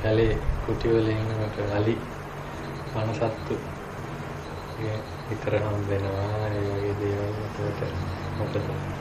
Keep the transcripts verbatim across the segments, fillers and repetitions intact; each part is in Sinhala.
කැලේ කුටි වල ඉන්නකොට අලි වනසත්තු විතර හම් වෙනවා ඒ වගේ දේවල් එතකොට මොකද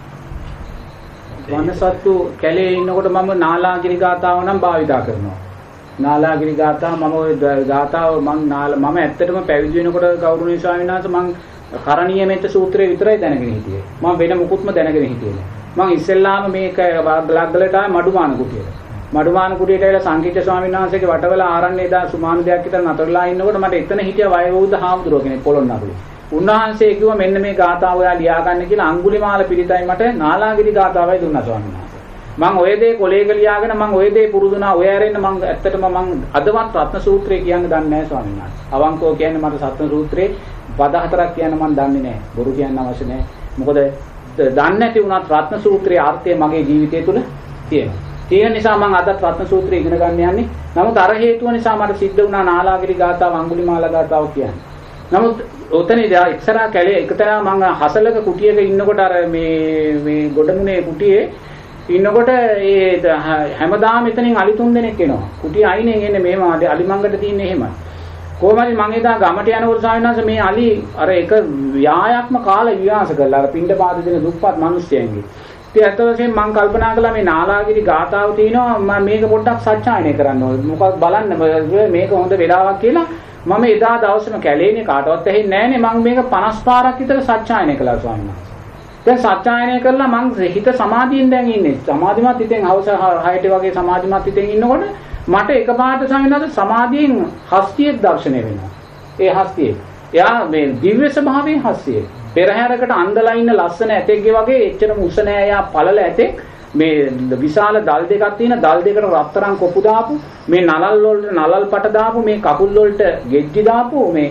වනසත්තු කැලේ ඉන්නකොට මම නාලාගිරි ගාතාව නම් භාවිතා කරනවා. නාලාගිරි ගාතාව මම ওই ගාතාව මම මම ඇත්තටම පැවිදි වෙනකොට ගෞරවනීය ස්වාමීන් වහන්සේ මම කරණීය මෙත්ත සූත්‍රය විතරයි දැනගෙන හිටියේ. මම වෙන මුකුත්ම දැනගෙන හිටියේ නෑ. මම ඉස්සෙල්ලාම මේක ලග්ගලට ආවේ මඩුමාන කුටියට. මඩුමාන කුටියට ඇවිල්ලා සංකීර්ණ ස්වාමීන් වහන්සේගේ වටවල ආරණ්‍ය එදා සුමාන දෙයක් විතර නතරලා ඉන්නකොට මට එතන හිටිය වයෝවෘද්ධ හාමුදුරුවෝ කෙනෙක් පොළොන්නරුවේ. උන්වහන්සේ කිව්වා මෙන්න මේ ගාථාව ඔයා ලියා ගන්න කියලා අඟුලිමාල පිළිතයි මට නාලාගිරි ගාථාවයි දුන්නා ස්වාමීන් වහන්සේ. මම ඔය දේ කොලේක ලියාගෙන මම ඔය දේ පුරුදුනා ඔය ඇරෙන්න මම ඇත්තටම මම අදවත් රත්න සූත්‍රය කියන්න දන්නේ නැහැ ස්වාමීන් වහන්සේ. අවංකව කියන්නේ මට රත්න සූත්‍රේ පද හතරක් කියන්න මම දන්නේ නැහැ. බොරු කියන්න අවශ්‍ය නැහැ. මොකද දන්නේ නැති වුණත් රත්න සූත්‍රයේ අර්ථය මගේ ජීවිතය තුළ තියෙනවා. තියෙන නිසා මම අදත් රත්න සූත්‍රය ඉගෙන ගන්න යන්නේ. නමුත් අර හේතුව නිසා මට සිද්ධ වුණා නාලාගිරි ගාථාව අඟුලිමාල ගාථාව කියන්නේ. නමුත් ඔතනදී එක්තරා කැලේ එකතරා මම හසලක කුටියක ඉන්නකොට අර මේ මේ ගොඩමුණේ කුටියේ ඉන්නකොට ඒ හැමදාම එතනින් අලි තුන් දෙනෙක් එනවා. කුටිය අයිනෙන් එන්නේ මෙහෙම අලි මංගට තියෙන්නේ එහෙමයි. කොහොමද මම එදා ගමට යනකොට ස්වාමීන් වහන්සේ මේ අලි අර එක ව්‍යායාත්ම කාල විනාශ කළා. අර පින්ඩ පාද දෙන දුප්පත් මිනිස්සුන්ගේ. ඉතින් අත වශයෙන් මම කල්පනා කළා මේ නාලාගිරි ගාථාව තියෙනවා මම මේක පොඩ්ඩක් සත්‍යයනය කරන්න ඕනේ. මොකක්ද බලන්න මේක හොඳ වෙලාවක් කියලා මම එදා දවසේම කැලේනේ කාටවත් ඇහෙන්නේ නැහනේ මම මේක පනස් පාරක් විතර සත්‍යයනය කළා ස්වාමීන් වහන්සේ. දැන් සත්‍යයනය කරලා මම හිත සමාධියෙන් දැන් ඉන්නේ. සමාධිමත් හිතෙන් හවස හයට වගේ සමාධිමත් හිතෙන් ඉන්නකොට මට එකපාරට ස්වාමීන් වහන්සේ සමාධියෙන් හස්තියෙක් දැర్శණය වෙනවා. ඒ හස්තිය. එයා මේ දිව්‍ය ස්වභාවයේ හස්තිය. පෙරහැරකට අන්දලා ඉන්න ලස්සන ඇතෙක්ගේ වගේ එච්චරම උස නෑ එයා පළල ඇතෙක්. මේ විශාල දල් දෙකක් තියෙන දල් දෙකට රත්තරන් කොපු දාපු මේ නලල් වලට නලල් පට දාපු මේ කකුල් වලට ගෙජ්ජි දාපු මේ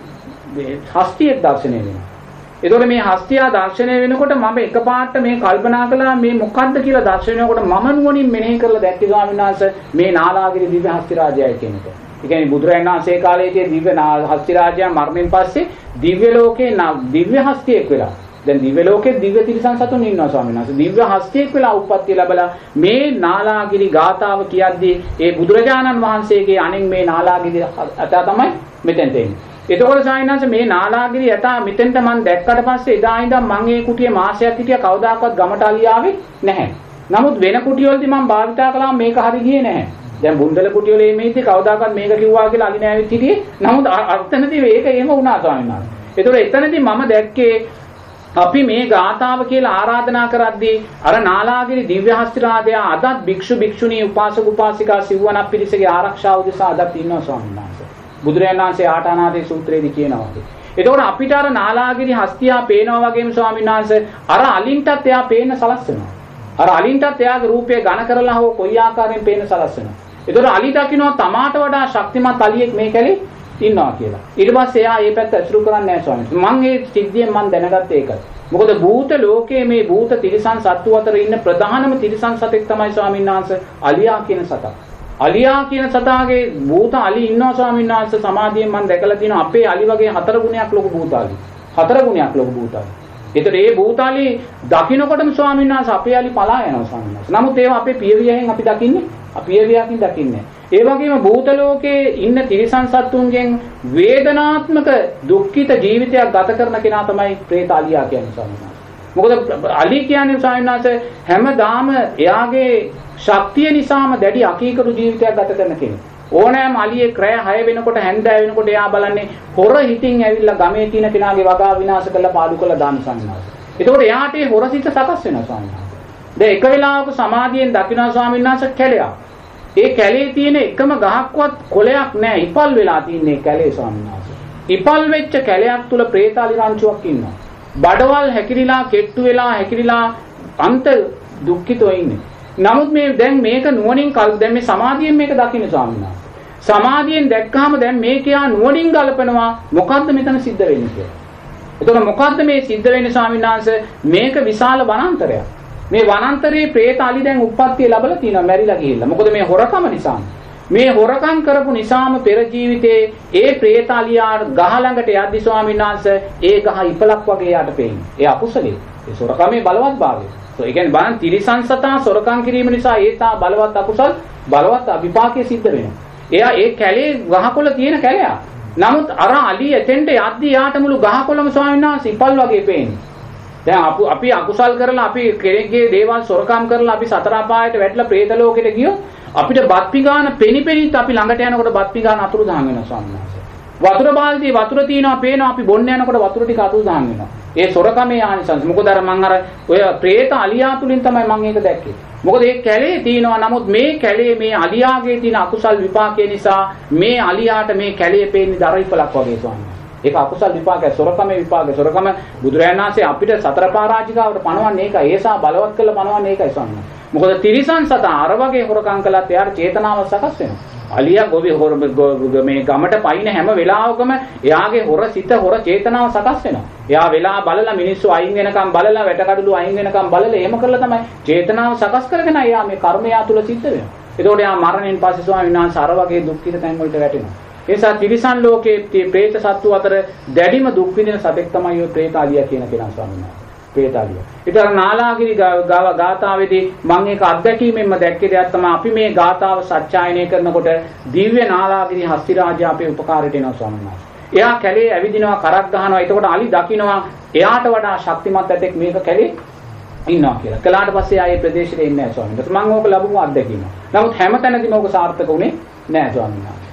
මේ හස්තියෙක් දැర్శණය වෙනවා. ඒතකොට මේ හස්තිය දැర్శණය වෙනකොට මම එකපාරට මේ කල්පනා කළා මේ මොකද්ද කියලා දැర్శණය වෙනකොට මම නුවණින් මෙනෙහි කරලා දැක්කේ ස්වාමීන් වහන්සේ මේ නාලාගිරි දිව්‍ය හස්ති රාජයයි කියන එක. ඒ කියන්නේ බුදුරජාණන් වහන්සේ කාලයේදී දිව්‍ය හස්ති රාජයා මරණයෙන් පස්සේ දිව්‍ය ලෝකේ දිව්‍ය හස්තියෙක් වෙලා දැන් දිව්‍ය ලෝකේ දිව්‍ය තිරිසන් සතුන් ඉන්නවා ස්වාමීන් වහන්සේ. දිව්‍ය හස්තියෙක් වෙලා උප්පත්තිය ලැබලා මේ නාලාගිරි ගාථාව කියද්දී ඒ බුදුරජාණන් වහන්සේගේ අනෙන් මේ නාලාගිරි අත තමයි මෙතෙන්ට එන්නේ. එතකොට ස්වාමීන් වහන්සේ මේ නාලාගිරි යතා මෙතෙන්ට මම දැක්කට පස්සේ එදා ඉඳන් මම මේ කුටියේ මාසයක් හිටියා කවදාකවත් ගමට අලියාවේ නැහැ. නමුත් වෙන කුටිවලදී මම භාවිතා කළා මේක හරි ගියේ නැහැ. දැන් බුන්දල කුටිවල මේ ඉති කවදාකවත් මේක කිව්වා කියලා අලි නෑවිත් හිටියේ. නමුත් අර්ථනදී මේක එහෙම වුණා ස්වාමීන් වහන්සේ. එතකොට එතනදී මම දැක්කේ අපි මේ ගාථාව කියලා ආරාධනා කරද්දී අර නාලාගිරි දිව්‍ය හස්ති රාජයා අදත් භික්ෂු භික්ෂුණී උපාසක උපාසිකා සිව්වනක් පිරිසගේ ආරක්ෂාව උදෙසා අදත් ඉන්නවා ස්වාමීන් වහන්සේ. බුදුරජාණන් වහන්සේ ආටානාදී සූත්‍රයේදී කියනවා. එතකොට අපිට අර නාලාගිරි හස්තියා පේනවා වගේම ස්වාමීන් වහන්සේ අර අලින්ටත් එයා පේන්න සලස්සනවා. අර අලින්ටත් එයාගේ රූපය ඝන කරලා හෝ කොයි ආකාරයෙන් පේන්න සලස්සනවා. එතකොට අලි දකින්නවා තමාට වඩා ශක්තිමත් අලියෙක් මේ කැලේ ඉන්නවා කියලා. ඊට පස්සේ එයා මේ පැත්ත අසුරු කරන්නේ නැහැ ස්වාමීන් වහන්සේ. මම මේ සිද්ධියෙන් මම දැනගත්තේ ඒකයි. මොකද භූත ලෝකයේ මේ භූත තිරිසන් සත්තු අතර ඉන්න ප්‍රධානම තිරිසන් සතෙක් තමයි ස්වාමීන් වහන්සේ අලියා කියන සතා. අලියා කියන සතාගේ භූත අලි ඉන්නවා ස්වාමීන් වහන්සේ සමාධියෙන් මම දැකලා තියෙනවා අපේ අලි වගේ හතර ගුණයක් ලොකු භූත අලි. හතර ගුණයක් ලොකු භූත අලි. ඒතර ඒ භූත අලි දකින්නකොටම ස්වාමීන් වහන්සේ අපේ අලි පලා යනවා ස්වාමීන් වහන්සේ. නමුත් ඒවා අපේ පියවියෙන් අපි දකින්නේ අපියවියකින් දකින්නේ. ඒ වගේම භූත ලෝකයේ ඉන්න තිරිසන් සත්තුන්ගෙන් වේදනාත්මක දුක්ඛිත ජීවිතයක් ගත කරන කෙනා තමයි പ്രേත අලියා කියන්නේ ස්වාමීන් වහන්සේ. මොකද අලි කියන්නේ ස්වාමීන් වහන්සේ හැමදාම එයාගේ ශක්තිය නිසාම දැඩි අකීකරු ජීවිතයක් ගත කරන කෙනෙක්. ඕනෑම අලියෙක් රැය හය වෙනකොට හැන්දෑව වෙනකොට එයා බලන්නේ හොර හිතින් ඇවිල්ලා ගමේ තියෙන කෙනාගේ වගා විනාශ කරලා පාඩු කරලා දාන සංඥාව. ඒකෝට එයාට ඒ හොර සිත සකස් වෙනවා ස්වාමීන් වහන්සේ. දැන් එක වෙලාවක සමාධියෙන් දකින්න ස්වාමීන් වහන්සේ කැලයක්. ඒ කැලේ තියෙන එකම ගහක්වත් කොළයක් නැහැ. ඉපල් වෙලා තියෙන කැලේ ස්වාමීන් වහන්සේ. ඉපල් වෙච්ච කැලයක් තුල പ്രേතාලි රංචුවක් ඉන්නවා. බඩවල් හැකිරිලා කෙට්ටු වෙලා හැකිරිලා අන්ත දුක්ඛිතව ඉන්නේ. නමුත් මේ දැන් මේක නුවණින් කල් දැන් මේ සමාධියෙන් මේක දකින්න ස්වාමීන් වහන්සේ. සමාධියෙන් දැක්කහම දැන් මේක යා නුවණින් ගලපනවා මොකද්ද මෙතන සිද්ධ වෙන්නේ කියලා. එතකොට මොකද්ද මේ සිද්ධ වෙන්නේ ස්වාමීන් වහන්සේ? මේක විශාල වනාන්තරයක්. මේ වනාන්තරයේ പ്രേත අලි දැන් උප්පත්තිය ලැබලා තියෙනවා මැරිලා ගිහිල්ලා. මොකද මේ හොරකම නිසා. මේ හොරකම් කරපු නිසාම පෙර ජීවිතේ ඒ പ്രേත අලියා ගහ ළඟට යද්දි ස්වාමීන් වහන්සේ ඒ ගහ ඉපලක් වගේ යාට පේන්නේ. ඒ අකුසලේ. ඒ සොරකමේ බලවත්භාවය. ඒ කියන්නේ බලන්න තිරිසන් සතා සොරකම් කිරීම නිසා ඒ තා බලවත් අකුසල් බලවත් විපාකයේ සිද්ධ වෙනවා. එයා ඒ කැලේ ගහකොළ තියෙන කැලයක්. නමුත් අර අලිය එතෙන්ට යද්දී යාට මුළු ගහකොළම ස්වාමීන් වහන්සේ ඉපල් වගේ පේන්නේ. දැන් අපි අකුසල් කරලා අපි කෙනෙක්ගේ දේවල් සොරකම් කරලා අපි සතර අපායට වැටලා പ്രേත ලෝකෙට ගියොත් අපිට බත් පිගාන පෙනි පෙනිත් අපි ළඟට යනකොට බත් පිගාන අතුරු දහන් වෙනවා ස්වාමීන් වහන්සේ. වතුර බාල්දියේ වතුර තියෙනවා පේනවා අපි බොන්න යනකොට වතුර ටික අතුරු දහන් වෙනවා. ඒ සොරකමේ ආනිසංස. මොකද අර මං අර ඔය പ്രേත අලියා තුලින් තමයි මං ඒක දැක්කේ. මොකද මේ කැලේ තියෙනවා නමුත් මේ කැලේ මේ අලියාගේ තියෙන අකුසල් විපාකේ නිසා මේ අලියාට මේ කැලේ පේන්නේ දරයිපලක් වගේ ස්වාමීන් වහන්සේ. ඒක අකුසල් විපාකය සොරකමේ විපාකය. සොරකම බුදුරජාණන් වහන්සේ අපිට සතර පාරාජිකාවට පණවන්නේ ඒකයි. ඒසා බලවත් කරලා පණවන්නේ ඒකයි ස්වාමීන් වහන්සේ. මොකද තිරිසන් සතා අර වගේ හොරකම් කළත් එයාට චේතනාව සකස් වෙනවා. අලියා ගොවි හොර මේ ගමට පයින් හැම වෙලාවකම එයාගේ හොර සිත හොර චේතනාව සකස් වෙනවා. එයා වෙලා බලලා මිනිස්සු අයින් වෙනකම් බලලා වැටකඩලු අයින් වෙනකම් බලලා එහෙම කරලා තමයි චේතනාව සකස් කරගෙන එයා මේ කර්මය තුල සිද්ධ වෙනවා. ඒතකොට එයා මරණයෙන් පස්සේ ස්වාමීන් වහන්සේ අර වගේ දුක්ඛිත තැන් වලට වැටෙනවා. ඒ නිසා තිරිසන් ලෝකයේ പ്രേත සත්තු අතර දැඩිම දුක් විඳින සතෙක් තමයි ඔය പ്രേත අලියා කියන කෙනා ස්වාමීන් වහන්සේ. പ്രേත අලියා. ඒතර නාලාගිරි ගාව ගාථාවේදී මම ඒක අත්දැකීමෙන්ම දැක්කේ දෙයක් තමයි අපි මේ ගාථාව සත්‍යයනය කරනකොට දිව්‍ය නාලාගිරි හස්ති රාජයා අපේ උපකාරයට එනවා ස්වාමීන් වහන්සේ. එයා කැලේ ඇවිදිනවා කරක් ගහනවා. එතකොට අලි දකින්නවා එයාට වඩා ශක්තිමත් ඇතෙක් මේක කැලේ ඉන්නවා කියලා. කලාට පස්සේ ආයේ ප්‍රදේශෙට එන්නේ නැහැ ස්වාමීන් වහන්සේ. මම ඕක ලැබුණු අත්දැකීම. නමුත් හැමතැනදීම ඕක සාර්ථක වුණේ නැහැ ස්වාමීන් වහන්සේ.